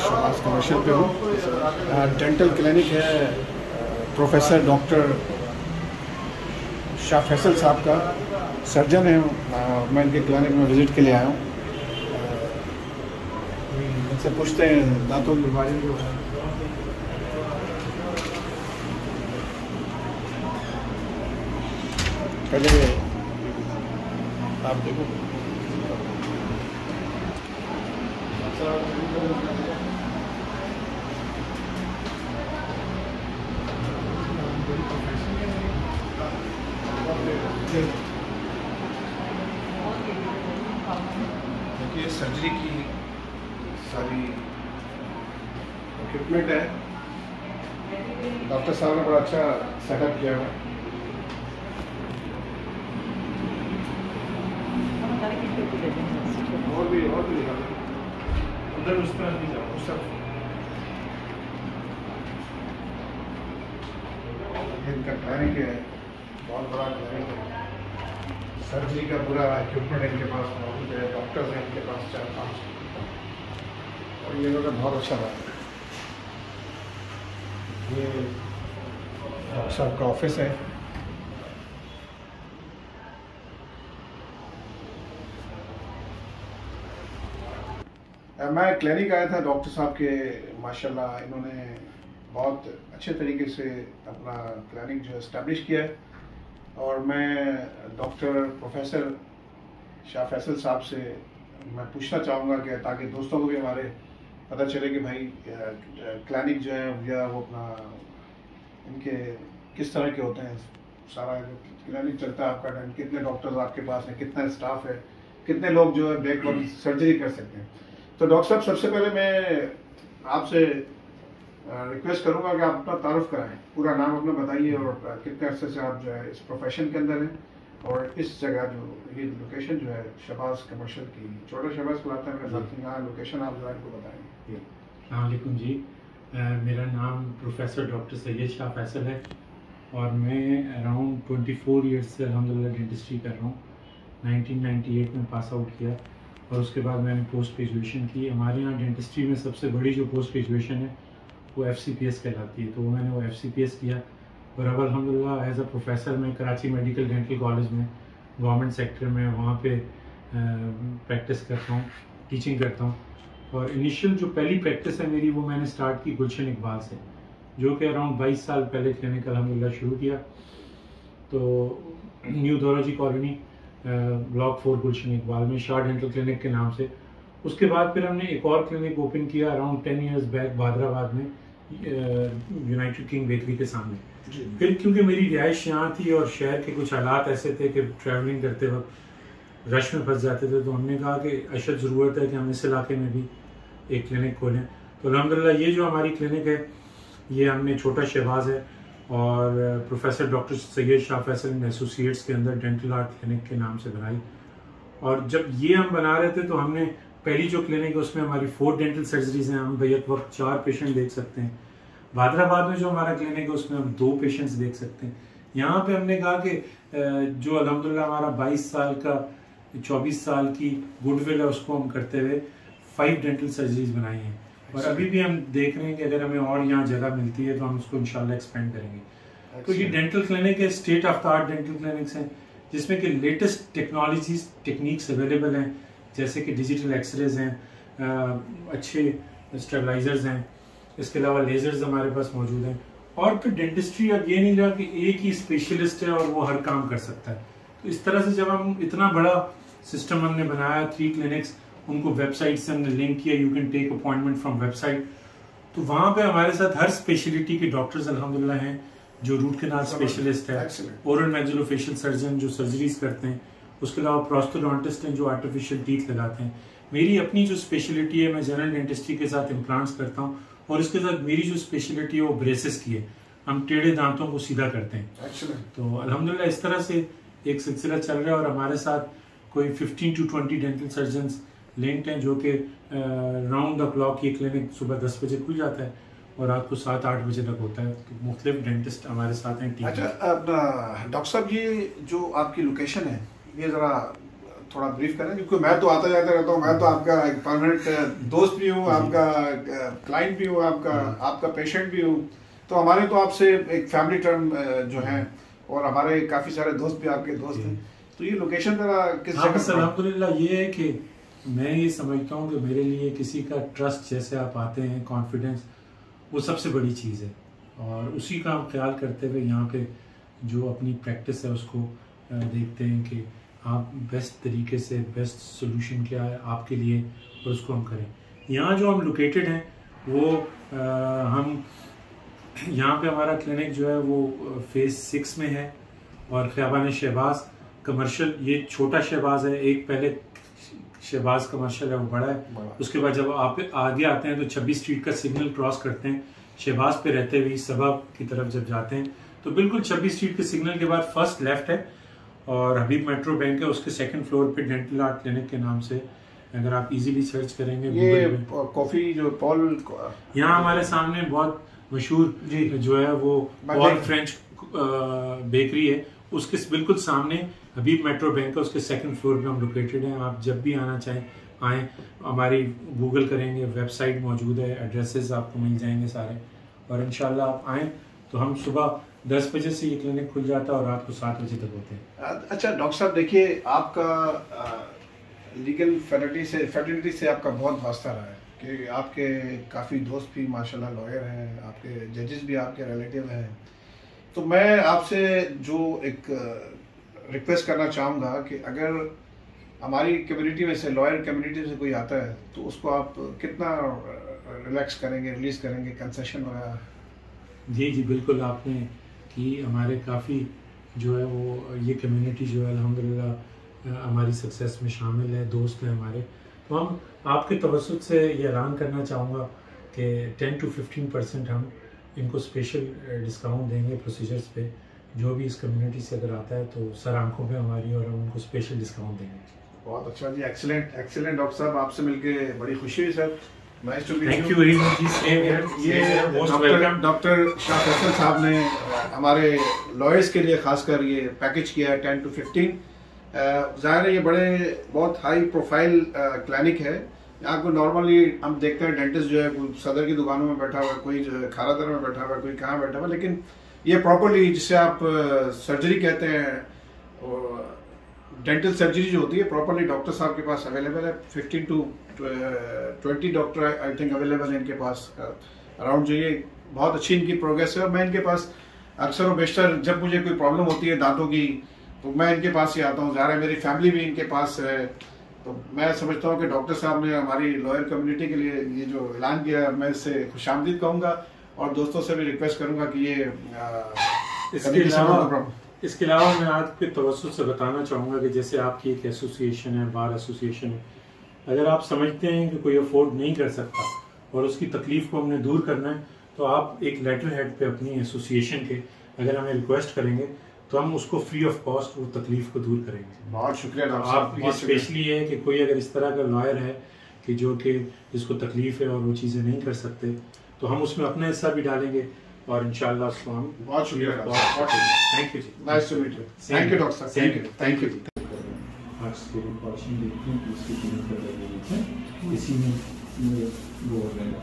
Shahbaz commercial पे हूँ। Dental clinic है प्रोफेसर डॉक्टर शाह फैसल साहब का, सर्जन है। मैं इनके क्लिनिक में विज़िट के लिए आया हूँ। इनसे पूछते हैं दांतों की बीमारी जो है। पहले आप देखो देखिए सर्जरी की सारी इक्विपमेंट है। डॉक्टर साहब ने बड़ा अच्छा सेटअप किया है। और भी अंदर उस पर नहीं जाओ, उस तरफ इनका क्लिनिक है, बहुत बड़ा क्लिनिक है। सर्जरी का पूरा इक्विपमेंट इनके पास मौजूद है। डॉक्टर्स हैं इनके पास 4-5, और ये लोग बहुत अच्छा रहा है। ये डॉक्टर साहब का ऑफिस है। मैं क्लिनिक आया था डॉक्टर साहब के, माशाल्लाह इन्होंने बहुत अच्छे तरीके से अपना क्लिनिक जो इस्टेब्लिश किया है। और मैं डॉक्टर प्रोफेसर शाह फैसल साहब से मैं पूछना चाहूँगा कि ताकि दोस्तों को भी हमारे पता चले कि भाई क्लिनिक जो है या वो अपना इनके किस तरह के होते हैं। सारा जो क्लिनिक चलता है आपका, कितने डॉक्टर्स आपके पास हैं, कितना स्टाफ है, कितने लोग जो है बैक सर्जरी कर सकते हैं। तो डॉक्टर साहब, सबसे पहले मैं आपसे रिक्वेस्ट करूंगा कि आप अपना तारुफ कराएं, पूरा नाम अपना बताइए और कितने अरसे से आप जो है इस प्रोफेशन के अंदर हैं। और इस जगह जो ये लोकेशन जो है शबाज कमर्शियल की, छोटा शबाज बुलाते हैं मेरे साथ, यहाँ लोकेशन आप जो है इनको बताएंगे। अस्सलामुअलैकुम जी, मेरा नाम प्रोफेसर डॉक्टर सैयद शाह फैसल है और मैं अराउंड 24 ईयर्स से अल्हम्दुलिल्लाह डेंटिस्ट्री कर रहा हूँ। 1998 में पास आउट किया और उसके बाद मैंने पोस्ट ग्रेजुएशन की। हमारे यहाँ डेंटिस्ट्री में सबसे बड़ी जो पोस्ट ग्रेजुएशन है वो FCPS कहलाती है, तो मैंने वो FCPS किया। और अब अल्हम्दुलिल्लाह एज अ प्रोफेसर मैं कराची मेडिकल डेंटल कॉलेज में गवर्नमेंट सेक्टर में वहाँ पे प्रैक्टिस करता हूँ, टीचिंग करता हूँ। और इनिशियल जो पहली प्रैक्टिस है मेरी वो मैंने स्टार्ट की गुलशन इकबाल से, जो कि अराउंड 22 साल पहले क्लिनिक अल्हम्दुलिल्लाह शुरू किया। तो new Dhoraji colony block 4 Gulshan Iqbal में शाह डेंटल क्लिनिक के नाम से। उसके बाद फिर हमने एक और क्लिनिक ओपन किया अराउंड 10 ईयर्स बैक बादराबाद में, यूनाइटेड किंग बेकरी के सामने। फिर क्योंकि मेरी रिहाइश यहाँ थी और शहर के कुछ हालात ऐसे थे कि ट्रैवलिंग करते वक्त रश में फंस जाते थे, तो हमने कहा कि अशद ज़रूरत है कि हम इस इलाके में भी एक क्लिनिक खोलें। तो अल्हम्दुलिल्लाह ये जो हमारी क्लिनिक है ये हमने छोटा शहबाज है और professor doctor Syed Shah Faisal and associates के अंदर डेंटल आर्ट क्लिनिक के नाम से बनाई। और जब ये हम बना रहे थे तो हमने पहली जो क्लिनिक है उसमें हमारी 4 डेंटल सर्जरीज हैं, हम एक वक्त 4 पेशेंट देख सकते हैं। बादराबाद में जो हमारा क्लिनिक है उसमें हम 2 पेशेंट्स देख सकते हैं। यहाँ पे हमने कहा कि जो अल्हम्दुलिल्लाह हमारा 22 साल का 24 साल की गुडविल है उसको हम करते हुए 5 डेंटल सर्जरीज बनाई हैं। और अभी भी हम देख रहे हैं कि अगर हमें और यहाँ जगह मिलती है तो हम उसको इंशाल्लाह एक्सपेंड करेंगे। तो ये डेंटल क्लिनिक है, state of the art dental clinics हैं जिसमें कि लेटेस्ट टेक्नोलॉजीज टेक्निक्स अवेलेबल हैं, जैसे कि डिजिटल एक्सरेज हैं, अच्छे स्टेबलाइजर्स हैं, इसके अलावा लेजर्स हमारे पास मौजूद हैं। और फिर डेंटिस्ट्री अब ये नहीं रहा कि एक ही स्पेशलिस्ट है और वो हर काम कर सकता है। तो इस तरह से जब हम इतना बड़ा सिस्टम हमने बनाया, 3 क्लिनिक्स, उनको वेबसाइट से हमने लिंक किया, you can take appointment from website. तो वहाँ पे हमारे साथ हर स्पेशलिटी के डॉक्टर्स अल्हम्दुलिल्लाह हैं, जो रूट कैनाल स्पेशलिस्ट है, ओरल मैक्सिलोफेशियल सर्जन जो सर्जरीज करते हैं, उसके अलावा प्रोस्थोडोंटिस्ट हैं जो आर्टिफिशियल टीथ लगाते हैं। मेरी अपनी जो स्पेशलिटी है, मैं जनरल डेंटिस्ट्री के साथ इम्प्लांट्स करता हूँ और इसके साथ मेरी जो स्पेशलिटी है वो ब्रेसेस की है, हम टेढ़े दांतों को सीधा करते हैं। तो अल्हम्दुलिल्लाह इस तरह से एक सिलसिला चल रहा है और हमारे साथ कोई 15 to 20 डेंटल सर्जन्स लिंक्ड हैं, जो कि राउंड द क्लॉक ये क्लिनिक सुबह 10 बजे खुल जाता है और रात को 7-8 बजे तक होता है। तो मुख्तलिफ डेंटिस्ट हमारे साथ हैं टीम। अच्छा डॉक्टर साहब, ये जो आपकी लोकेशन है ये ज़रा थोड़ा ब्रीफ करें, क्योंकि मैं तो आता जाता रहता हूँ, मैं तो आपका एक परमानेंट दोस्त भी हूँ, आपका क्लाइंट भी हूँ, आपका पेशेंट भी हूँ, तो हमारे तो आपसे एक फैमिली टर्म जो है, और हमारे काफ़ी सारे दोस्त भी आपके दोस्त हैं। तो ये लोकेशन जरा किस जगह? अल्हम्दुलिल्लाह ये है कि मैं ये समझता हूँ कि मेरे लिए किसी का ट्रस्ट, जैसे आप आते हैं, कॉन्फिडेंस, वो सबसे बड़ी चीज़ है, और उसी का हम ख्याल करते हुए यहाँ पे जो अपनी प्रैक्टिस है उसको देखते हैं कि आप बेस्ट तरीके से बेस्ट सोल्यूशन क्या है आपके लिए, और उसको हम करें। यहाँ जो हम लोकेटेड हैं वो हम यहाँ पे हमारा क्लिनिक जो है वो फेज़ 6 में है, और ख़ियाबान शहबाज कमर्शियल, ये छोटा शहबाज है, एक पहले शहबाज कमर्शियल है वो बड़ा है, उसके बाद जब आप आगे आते हैं तो 26 स्ट्रीट का सिग्नल क्रॉस करते हैं, शहबाज पे रहते हुए सबब की तरफ जब जाते हैं तो बिल्कुल 26 स्ट्रीट के सिग्नल के बाद फर्स्ट लेफ्ट है, और हबीब मेट्रो बैंक है, उसके सेकंड फ्लोर पे डेंटल आर्ट क्लिनिक के नाम से अगर आप इजीली सर्च करेंगे ये कॉफ़ी जो पॉल, यहाँ हमारे सामने बहुत मशहूर जो है वो पॉल फ्रेंच बेकरी है, उसके बिल्कुल सामने हबीब मेट्रो बैंक है, उसके सेकंड फ्लोर पे हम लोकेटेड हैं। आप जब भी आना चाहें आएँ, हमारी गूगल करेंगे, वेबसाइट मौजूद है, एड्रेसेस आपको मिल जाएंगे सारे, और इंशाल्लाह आप आएँ तो हम सुबह 10 बजे से ये क्लिनिक खुल जाता है और रात को 7 बजे तक होते हैं। अच्छा डॉक्टर साहब, देखिए आपका लीगल फैटर्निटी से आपका बहुत वास्ता रहा है कि आपके काफ़ी दोस्त भी माशाल्लाह लॉयर हैं, आपके जजेस भी आपके रिलेटिव हैं, तो मैं आपसे जो एक रिक्वेस्ट करना चाहूँगा कि अगर हमारी कम्युनिटी में से, लॉयर कम्युनिटी से कोई आता है तो उसको आप कितना रिलैक्स करेंगे, रिलीज़ करेंगे, कंसेशन वगैरह? जी जी बिल्कुल, आपने कि हमारे काफ़ी जो है वो ये कम्युनिटी जो है अल्हम्दुलिल्लाह हमारी सक्सेस में शामिल है, दोस्त हैं हमारे, तो हम आपके तवज्जुह से ये ऐलान करना चाहूँगा कि 10 to 15% हम इनको स्पेशल डिस्काउंट देंगे प्रोसीजर्स पे, जो भी इस कम्युनिटी से अगर आता है तो सर आंखों पे हमारी, और हम उनको स्पेशल डिस्काउंट देंगे। बहुत अच्छा जी, एक्सीलेंट डॉक्टर साहब, आपसे मिलके बड़ी खुशी हुई sir. Nice to meet you. Thank you very much जी, सेम हियर। ये डॉक्टर शाह फैसल साहब ने हमारे लॉयर्स के लिए खासकर ये पैकेज किया है 10 to 15। ज़ाहिर है ये बहुत हाई प्रोफाइल क्लिनिक है। यहाँ को नॉर्मली हम देखते हैं डेंटिस्ट जो है सदर की दुकानों में बैठा हुआ है, कोई खारादर में बैठा हुआ है, कोई कहाँ बैठा हुआ है, लेकिन ये प्रॉपरली जिसे आप सर्जरी कहते हैं, डेंटल सर्जरी जो होती है, प्रॉपरली डॉक्टर साहब के पास अवेलेबल है। 15 to 20 doctor I think available है इनके पास अराउंड। जो ये बहुत अच्छी इनकी प्रोग्रेस है, और मैं इनके पास अक्सर और बेशतर जब मुझे कोई प्रॉब्लम होती है दांतों की तो मैं इनके पास ही आता हूँ। ज़ाहिर है मेरी फैमिली भी इनके पास है, तो मैं समझता हूँ कि डॉक्टर साहब ने हमारी लॉयर कम्युनिटी के लिए ये जो ऐलान किया, मैं इससे खुशामदीद कहूँगा, और दोस्तों से भी रिक्वेस्ट करूँगा कि ये इसके अलावा मैं आपके तवज्जुह से बताना चाहूँगा कि जैसे आपकी एक एसोसिएशन है, बार एसोसिएशन है, अगर आप समझते हैं कि कोई अफोर्ड नहीं कर सकता और उसकी तकलीफ को हमने दूर करना है, तो आप एक लेटर हेड पे अपनी एसोसिएशन के अगर हमें रिक्वेस्ट करेंगे तो हम उसको फ्री ऑफ कॉस्ट वो तकलीफ को दूर करेंगे। बहुत शुक्रिया डॉक्टर साहब। आप ये स्पेशली है कि कोई अगर इस तरह का लॉयर है कि जो कि जिसको तकलीफ है और वो चीज़ें नहीं कर सकते, तो हम उसमें अपना हिस्सा भी डालेंगे, और इंशाल्लाह उसको हम। बहुत शुक्रिया, थैंक यू जी, nice to meet you, thank you doctor साहब, थैंक यू। इसी में वो